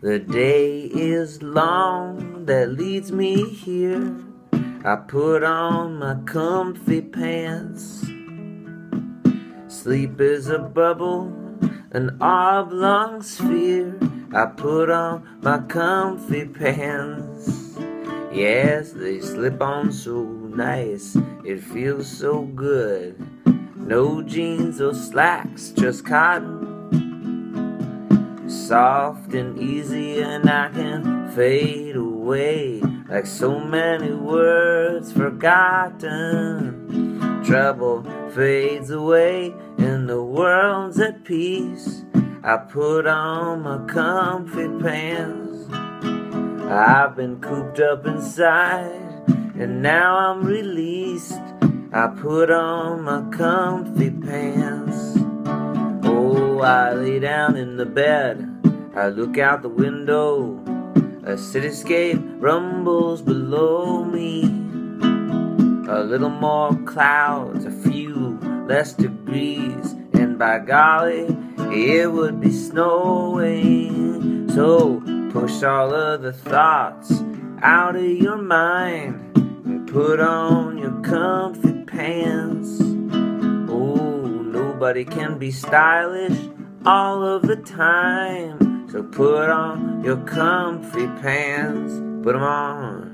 The day is long that leads me here. I put on my comfy pants. Sleep is a bubble, an oblong sphere. I put on my comfy pants. Yes, they slip on so nice, it feels so good. No jeans or slacks, just cotton. Soft and easy, and I can fade away like so many words forgotten. Trouble fades away and the world's at peace. I put on my comfy pants. I've been cooped up inside and now I'm released. I put on my comfy pants. Oh, I lay down in the bed, I look out the window. A cityscape rumbles below me. A little more clouds, a few less degrees, and by golly, it would be snowing. So push all of the thoughts out of your mind and put on your comfy pants. Oh, nobody can be stylish all of the time, so put on your comfy pants. Put 'em on.